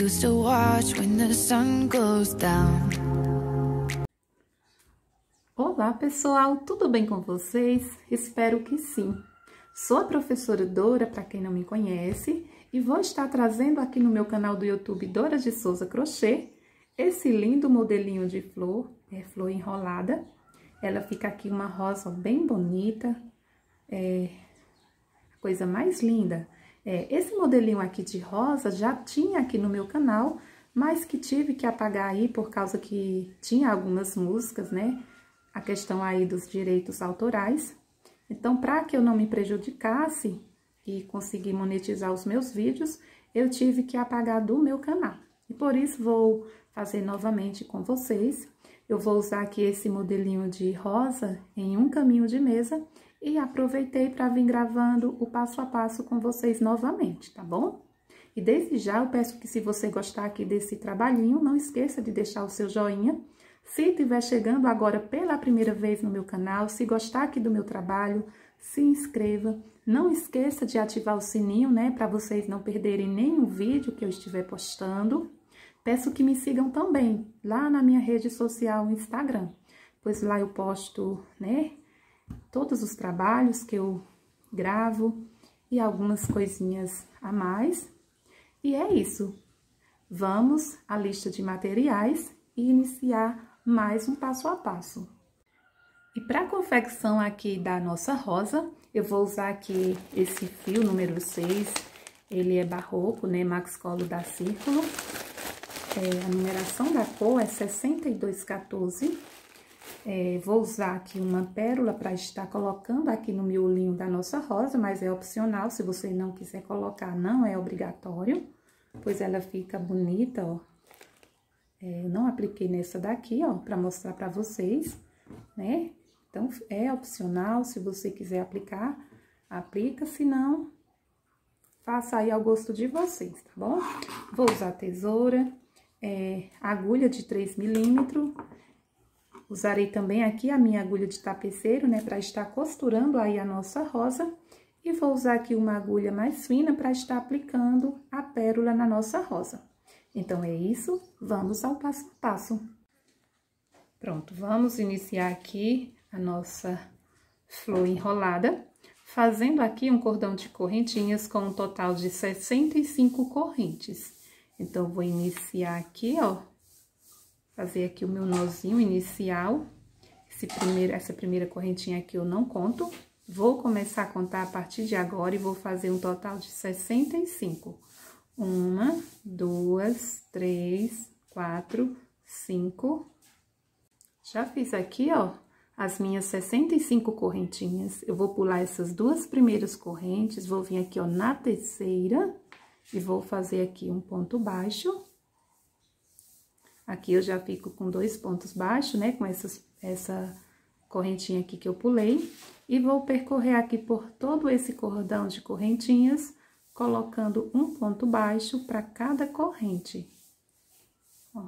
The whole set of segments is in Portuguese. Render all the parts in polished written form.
used to watch when the sun goes down. Olá pessoal, tudo bem com vocês? Espero que sim. Sou a professora Dora, para quem não me conhece, e vou estar trazendo aqui no meu canal do YouTube Dora de Souza Crochê esse lindo modelinho de flor, flor enrolada. Ela fica aqui uma rosa bem bonita, a coisa mais linda. Esse modelinho aqui de rosa já tinha aqui no meu canal, mas que tive que apagar aí por causa que tinha algumas músicas, né? A questão aí dos direitos autorais. Então, para que eu não me prejudicasse e conseguir monetizar os meus vídeos, eu tive que apagar do meu canal. E por isso, vou fazer novamente com vocês. Eu vou usar aqui esse modelinho de rosa em um caminho de mesa e aproveitei para vir gravando o passo a passo com vocês novamente, tá bom? E desde já, eu peço que se você gostar aqui desse trabalhinho, não esqueça de deixar o seu joinha. Se estiver chegando agora pela primeira vez no meu canal, se gostar aqui do meu trabalho, se inscreva. Não esqueça de ativar o sininho, né, para vocês não perderem nenhum vídeo que eu estiver postando. Peço que me sigam também lá na minha rede social, Instagram, pois lá eu posto, né, todos os trabalhos que eu gravo e algumas coisinhas a mais. E é isso. Vamos à lista de materiais e iniciar mais um passo a passo. E para a confecção aqui da nossa rosa, eu vou usar aqui esse fio número 6, ele é barroco, né, Maxcolo da Círculo. A numeração da cor é 6214. Vou usar aqui uma pérola para estar colocando aqui no miolinho da nossa rosa, mas é opcional, se você não quiser colocar, não é obrigatório, pois ela fica bonita, ó. Eu não apliquei nessa daqui, ó, para mostrar para vocês, né? Então, é opcional, se você quiser aplicar, aplica, se não, faça aí ao gosto de vocês, tá bom? Vou usar tesoura, agulha de 3 milímetros, usarei também aqui a minha agulha de tapeceiro, né, para estar costurando aí a nossa rosa, e vou usar aqui uma agulha mais fina para estar aplicando a pérola na nossa rosa. Então, é isso, vamos ao passo a passo. Pronto, vamos iniciar aqui a nossa flor enrolada, fazendo aqui um cordão de correntinhas com um total de 65 correntes. Então, vou iniciar aqui, ó, fazer aqui o meu nozinho inicial. Essa primeira correntinha aqui eu não conto, vou começar a contar a partir de agora e vou fazer um total de 65. 1, 2, 3, 4, 5. Já fiz aqui, ó, as minhas 65 correntinhas. Eu vou pular essas duas primeiras correntes, vou vir aqui, ó, na terceira e vou fazer aqui um ponto baixo. Aqui eu já fico com 2 pontos baixos, né, com essa correntinha aqui que eu pulei. E vou percorrer aqui por todo esse cordão de correntinhas, colocando um ponto baixo para cada corrente. Ó.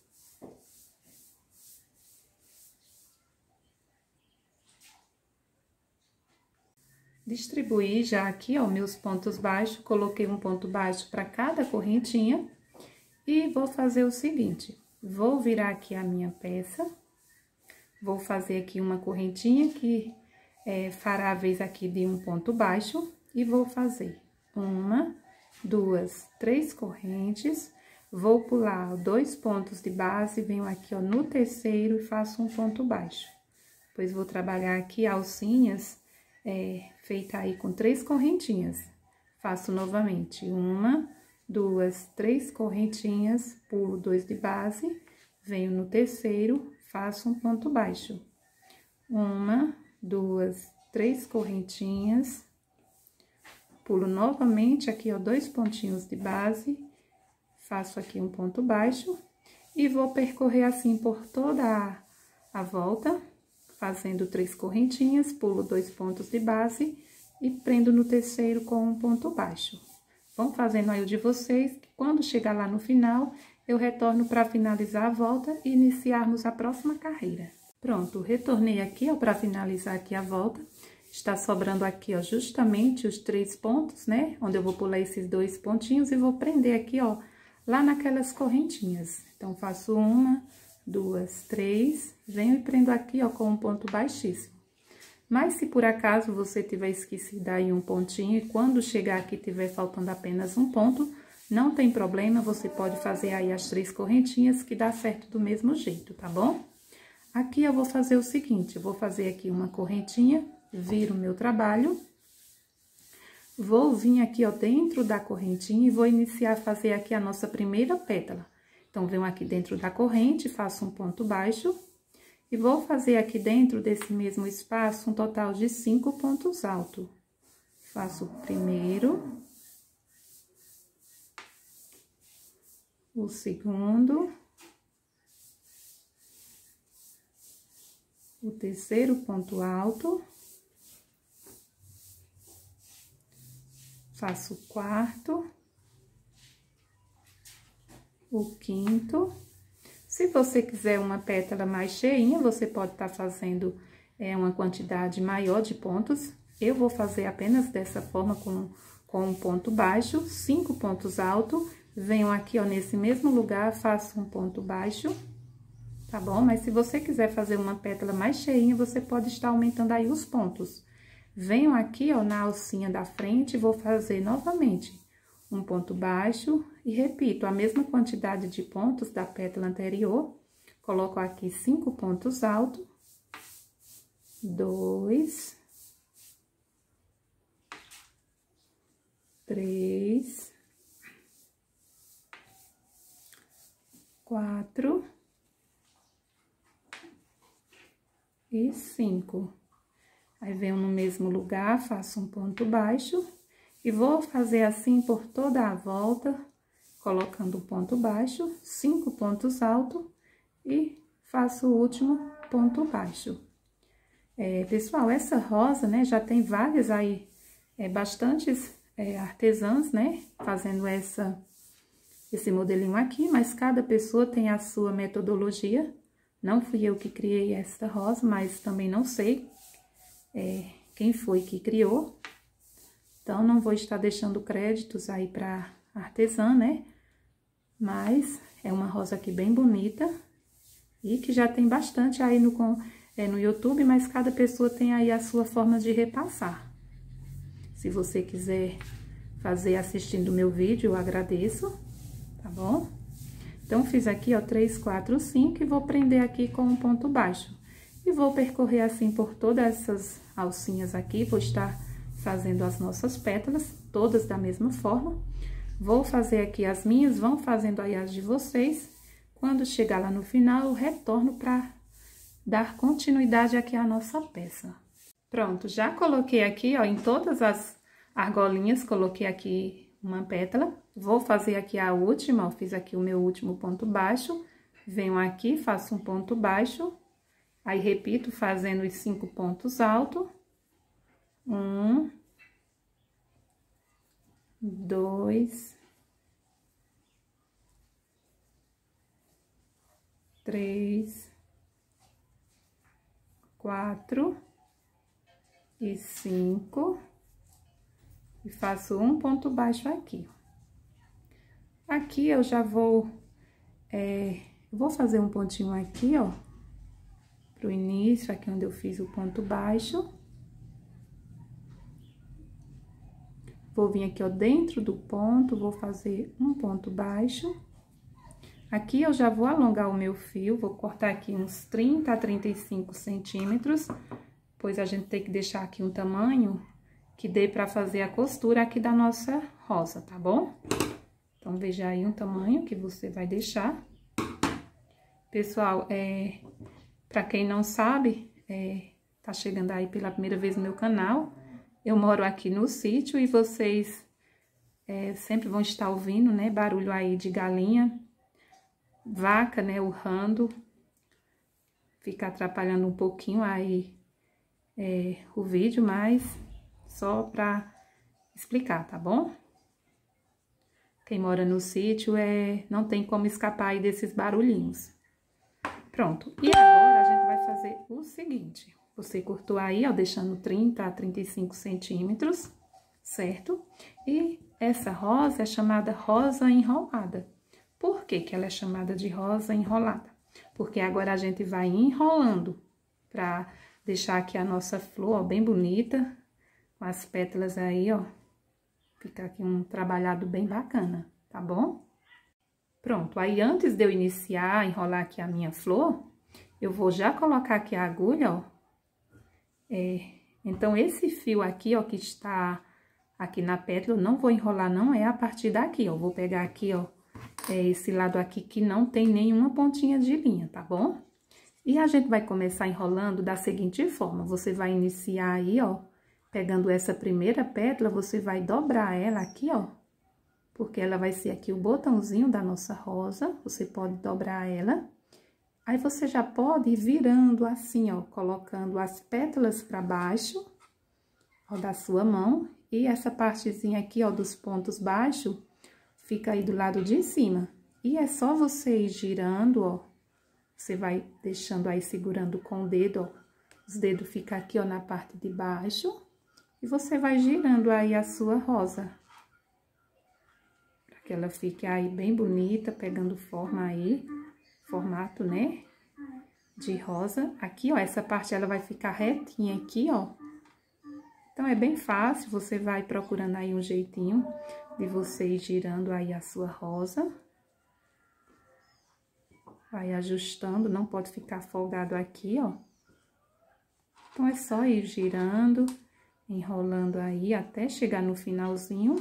Distribuí já aqui, ó, meus pontos baixos, coloquei um ponto baixo para cada correntinha e vou fazer o seguinte, vou virar aqui a minha peça, vou fazer aqui uma correntinha que fará a vez aqui de um ponto baixo e vou fazer 1, 2, 3 correntes, vou pular 2 pontos de base, venho aqui, ó, no terceiro e faço um ponto baixo. Depois, vou trabalhar aqui alcinhas, feita aí com 3 correntinhas. Faço novamente 1, 2, 3 correntinhas, pulo 2 de base, venho no terceiro, faço um ponto baixo. 1, 2, 3 correntinhas, pulo novamente aqui, ó, 2 pontinhos de base, faço aqui um ponto baixo e vou percorrer assim por toda a volta, fazendo 3 correntinhas, pulo 2 pontos de base e prendo no terceiro com um ponto baixo. Vão fazendo aí o de vocês, que quando chegar lá no final, eu retorno para finalizar a volta e iniciarmos a próxima carreira. Pronto, retornei aqui, ó, para finalizar aqui a volta. Está sobrando aqui, ó, justamente os 3 pontos, né? Onde eu vou pular esses 2 pontinhos e vou prender aqui, ó, lá naquelas correntinhas. Então, faço 1, 2, 3, venho e prendo aqui, ó, com um ponto baixíssimo. Mas, se por acaso você tiver esquecido aí um pontinho e quando chegar aqui tiver faltando apenas um ponto, não tem problema, você pode fazer aí as 3 correntinhas que dá certo do mesmo jeito, tá bom? Aqui eu vou fazer o seguinte, eu vou fazer aqui uma correntinha, viro o meu trabalho, vou vir aqui, ó, dentro da correntinha e vou iniciar a fazer aqui a nossa primeira pétala. Então, venho aqui dentro da corrente, faço um ponto baixo e vou fazer aqui dentro desse mesmo espaço um total de 5 pontos altos. Faço o primeiro, o segundo, o terceiro ponto alto, faço o quarto, o quinto. Se você quiser uma pétala mais cheinha, você pode estar fazendo uma quantidade maior de pontos. Eu vou fazer apenas dessa forma, com um ponto baixo, 5 pontos altos. Venho aqui, ó, nesse mesmo lugar, faço um ponto baixo, tá bom? Mas se você quiser fazer uma pétala mais cheinha, você pode estar aumentando aí os pontos. Venho aqui, ó, na alcinha da frente, vou fazer novamente um ponto baixo e repito a mesma quantidade de pontos da pétala anterior. Coloco aqui 5 pontos altos, 2, 3, 4 e 5. Aí, venho no mesmo lugar, faço um ponto baixo e vou fazer assim por toda a volta, colocando um ponto baixo, 5 pontos altos e faço o último ponto baixo. Pessoal, essa rosa, né, já tem várias aí, bastantes artesãs, né, fazendo esse modelinho aqui, mas cada pessoa tem a sua metodologia. Não fui eu que criei esta rosa, mas também não sei quem foi que criou. Então, não vou estar deixando créditos aí pra artesã, né? Mas é uma rosa aqui bem bonita e que já tem bastante aí no YouTube, mas cada pessoa tem aí a sua forma de repassar. Se você quiser fazer assistindo o meu vídeo, eu agradeço, tá bom? Então, fiz aqui, ó, 3, 4, 5 e vou prender aqui com um ponto baixo. E vou percorrer assim por todas essas alcinhas aqui, vou estar fazendo as nossas pétalas, todas da mesma forma. Vou fazer aqui as minhas, vão fazendo aí as de vocês. Quando chegar lá no final, eu retorno para dar continuidade aqui à nossa peça. Pronto, já coloquei aqui, ó, em todas as argolinhas, coloquei aqui uma pétala. Vou fazer aqui a última, ó, fiz aqui o meu último ponto baixo. Venho aqui, faço um ponto baixo, aí repito fazendo os 5 pontos altos. 1, 2, 3, 4 e 5 e faço um ponto baixo aqui. Aqui eu já vou fazer um pontinho aqui, ó, pro início, aqui onde eu fiz o ponto baixo. Vou vir aqui, ó, dentro do ponto, vou fazer um ponto baixo. Aqui eu já vou alongar o meu fio, vou cortar aqui uns 30 a 35 centímetros, pois a gente tem que deixar aqui um tamanho que dê pra fazer a costura aqui da nossa rosa, tá bom? Então, veja aí um tamanho que você vai deixar. Pessoal, pra quem não sabe, tá chegando aí pela primeira vez no meu canal, eu moro aqui no sítio e vocês sempre vão estar ouvindo, né, barulho aí de galinha, vaca, né, urrando, fica atrapalhando um pouquinho aí o vídeo, mas só pra explicar, tá bom? Quem mora no sítio não tem como escapar aí desses barulhinhos. Pronto, e agora a gente vai fazer o seguinte, você cortou aí, ó, deixando 30 a 35 centímetros, certo? E essa rosa é chamada rosa enrolada. Por que que ela é chamada de rosa enrolada? Porque agora a gente vai enrolando pra deixar aqui a nossa flor, ó, bem bonita, com as pétalas aí, ó. Fica aqui um trabalhado bem bacana, tá bom? Pronto, aí antes de eu iniciar a enrolar aqui a minha flor, eu vou já colocar aqui a agulha, ó. Então, esse fio aqui, ó, que está aqui na pétala, eu não vou enrolar, não é a partir daqui, ó. Vou pegar aqui, ó, esse lado aqui que não tem nenhuma pontinha de linha, tá bom? E a gente vai começar enrolando da seguinte forma, você vai iniciar aí, ó, pegando essa primeira pétala, você vai dobrar ela aqui, ó, porque ela vai ser aqui o botãozinho da nossa rosa, você pode dobrar ela. Aí, você já pode ir virando assim, ó, colocando as pétalas pra baixo, ó, da sua mão. E essa partezinha aqui, ó, dos pontos baixos, fica aí do lado de cima. E é só você ir girando, ó, você vai deixando aí, segurando com o dedo, ó. Os dedos ficam aqui, ó, na parte de baixo. E você vai girando aí a sua rosa. Pra que ela fique aí bem bonita, pegando forma aí, formato, né, de rosa. Aqui, ó, essa parte ela vai ficar retinha aqui, ó. Então, é bem fácil, você vai procurando aí um jeitinho de você ir girando aí a sua rosa. Vai ajustando, não pode ficar folgado aqui, ó. Então, é só ir girando, enrolando aí até chegar no finalzinho.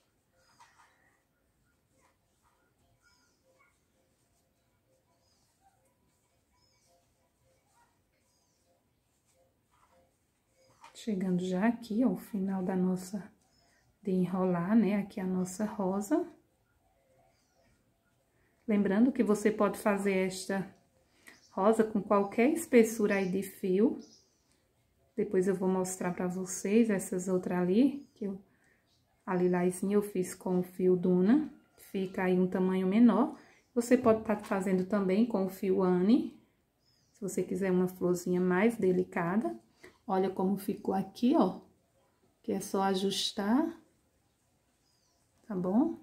Chegando já aqui, ó, o final da nossa, de enrolar, né, aqui a nossa rosa. Lembrando que você pode fazer esta rosa com qualquer espessura aí de fio. Depois eu vou mostrar pra vocês essas outras ali, que a lilazinha eu fiz com o fio Duna, fica aí um tamanho menor. Você pode estar fazendo também com o fio Anne, se você quiser uma florzinha mais delicada. Olha como ficou aqui, ó, que é só ajustar, tá bom?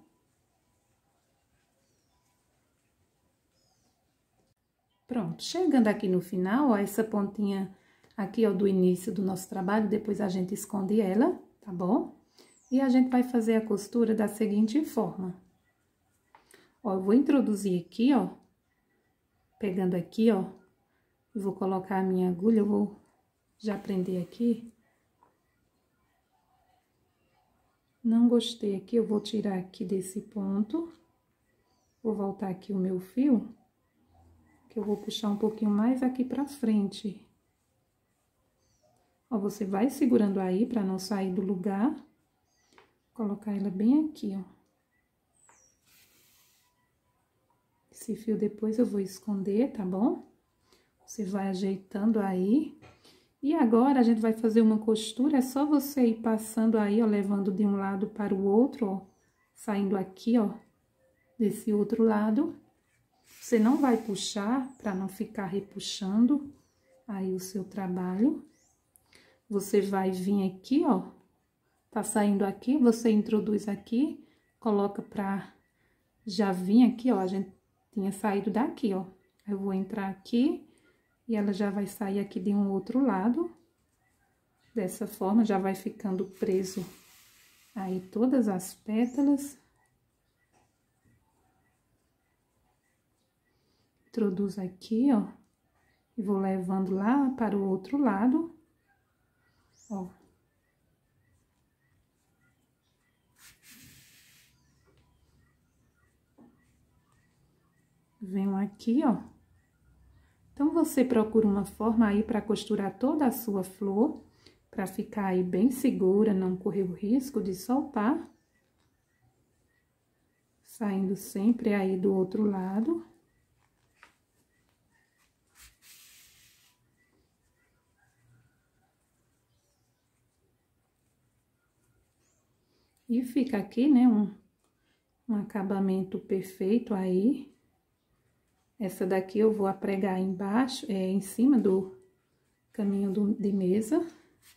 Pronto, chegando aqui no final, ó, essa pontinha aqui, ó, do início do nosso trabalho, depois a gente esconde ela, tá bom? E a gente vai fazer a costura da seguinte forma. Ó, eu vou introduzir aqui, ó, pegando aqui, ó, eu vou colocar a minha agulha, eu vou já prender aqui. Não gostei aqui, eu vou tirar aqui desse ponto. Vou voltar aqui o meu fio, que eu vou puxar um pouquinho mais aqui pra frente. Ó, você vai segurando aí pra não sair do lugar. Colocar ela bem aqui, ó. Esse fio depois eu vou esconder, tá bom? Você vai ajeitando aí. E agora, a gente vai fazer uma costura, é só você ir passando aí, ó, levando de um lado para o outro, ó. Saindo aqui, ó, desse outro lado. Você não vai puxar, para não ficar repuxando aí o seu trabalho. Você vai vir aqui, ó, tá saindo aqui, você introduz aqui, coloca pra já vir aqui, ó, a gente tinha saído daqui, ó. Eu vou entrar aqui e ela já vai sair aqui de um outro lado. Dessa forma, já vai ficando preso aí todas as pétalas. Introduzo aqui, ó, e vou levando lá para o outro lado, ó. Venho aqui, ó. Então, você procura uma forma aí para costurar toda a sua flor, para ficar aí bem segura, não correr o risco de soltar. Saindo sempre aí do outro lado. E fica aqui, né, um acabamento perfeito aí. Essa daqui eu vou apregar embaixo, em cima do caminho de mesa.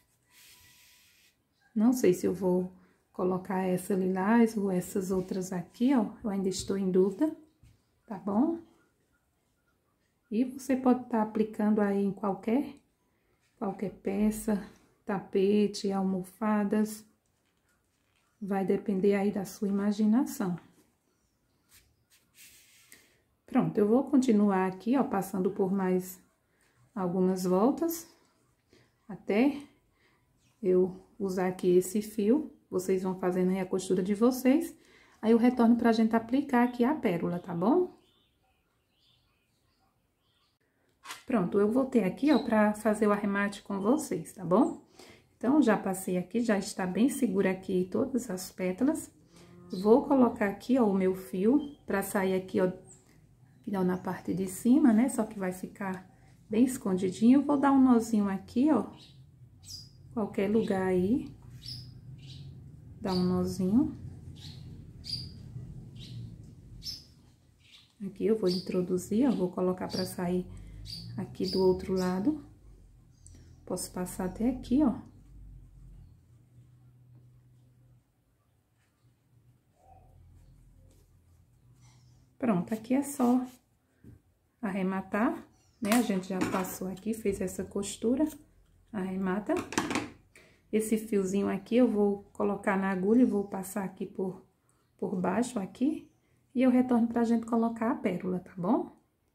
Não sei se eu vou colocar essa lilás ou essas outras aqui, ó, eu ainda estou em dúvida. tá bom? E você pode estar aplicando aí em qualquer peça, tapete, almofadas, vai depender aí da sua imaginação. Pronto, eu vou continuar aqui, ó, passando por mais algumas voltas, até eu usar aqui esse fio. Vocês vão fazendo aí a costura de vocês, aí eu retorno pra gente aplicar aqui a pérola, tá bom? Pronto, eu voltei aqui, ó, pra fazer o arremate com vocês, tá bom? Então, já passei aqui, já está bem segura aqui todas as pétalas. Vou colocar aqui, ó, o meu fio pra sair aqui, ó, na parte de cima, né? Só que vai ficar bem escondidinho. Eu vou dar um nozinho aqui, ó, qualquer lugar aí. Dá um nozinho. Aqui eu vou introduzir, ó, vou colocar pra sair aqui do outro lado. Posso passar até aqui, ó. Pronto, aqui é só arrematar, né? A gente já passou aqui, fez essa costura, arremata. Esse fiozinho aqui eu vou colocar na agulha e vou passar aqui por baixo aqui. E eu retorno pra gente colocar a pérola, tá bom?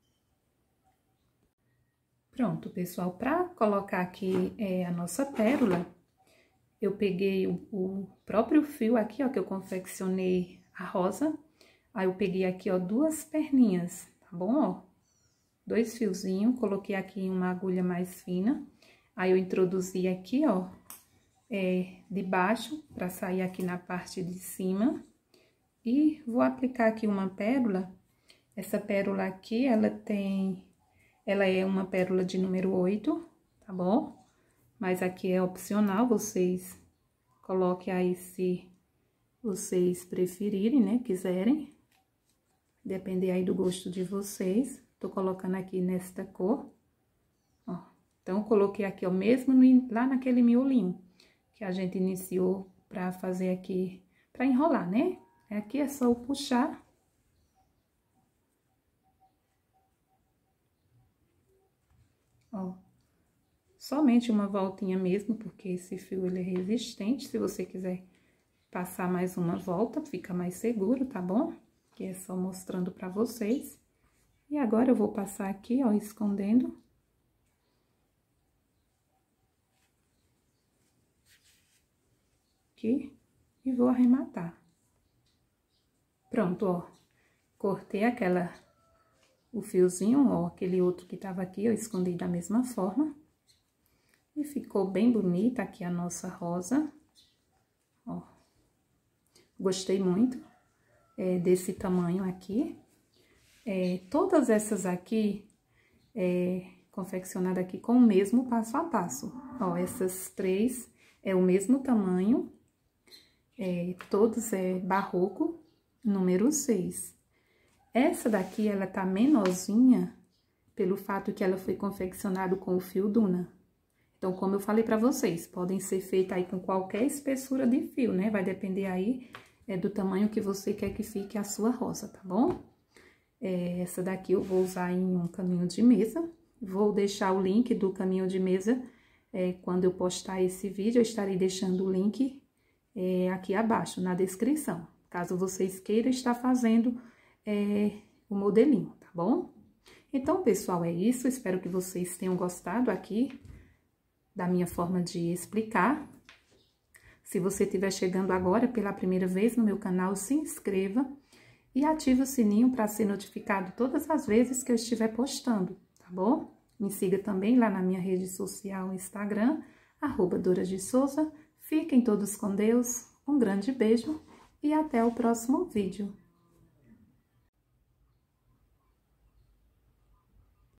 Pronto, pessoal, pra colocar aqui a nossa pérola, eu peguei o próprio fio aqui, ó, que eu confeccionei a rosa. Aí, eu peguei aqui, ó, 2 perninhas, tá bom, ó? 2 fiozinhos, coloquei aqui em uma agulha mais fina. Aí, eu introduzi aqui, ó, de baixo, pra sair aqui na parte de cima. E vou aplicar aqui uma pérola. Essa pérola aqui, ela é uma pérola de número 8, tá bom? Mas aqui é opcional, vocês coloquem aí se vocês preferirem, né, quiserem. Depender aí do gosto de vocês. Tô colocando aqui nesta cor, ó. Então, coloquei aqui, ó, mesmo lá naquele miolinho que a gente iniciou pra fazer aqui, pra enrolar, né? Aqui é só o puxar. Ó, somente uma voltinha mesmo, porque esse fio, ele é resistente. Se você quiser passar mais uma volta, fica mais seguro, tá bom? Que é só mostrando pra vocês. E agora, eu vou passar aqui, ó, escondendo. Aqui, e vou arrematar. Pronto, ó, cortei o fiozinho, ó, aquele outro que tava aqui, eu escondi da mesma forma. E ficou bem bonita aqui a nossa rosa, ó. Gostei muito desse tamanho aqui. Todas essas aqui, confeccionadas aqui com o mesmo passo a passo. Ó, essas 3 é o mesmo tamanho, todos é barroco, número 6. Essa daqui, ela tá menorzinha, pelo fato que ela foi confeccionada com o fio Duna. Então, como eu falei pra vocês, podem ser feitas aí com qualquer espessura de fio, né? Vai depender aí do tamanho que você quer que fique a sua rosa, tá bom? Essa daqui eu vou usar em um caminho de mesa. Vou deixar o link do caminho de mesa, quando eu postar esse vídeo, eu estarei deixando o link aqui abaixo, na descrição. Caso vocês queiram estar fazendo o modelinho, tá bom? Então, pessoal, é isso. Espero que vocês tenham gostado aqui da minha forma de explicar. Se você estiver chegando agora pela primeira vez no meu canal, se inscreva e ative o sininho para ser notificado todas as vezes que eu estiver postando, tá bom? Me siga também lá na minha rede social Instagram, @DoraDeSouza. Fiquem todos com Deus, um grande beijo e até o próximo vídeo.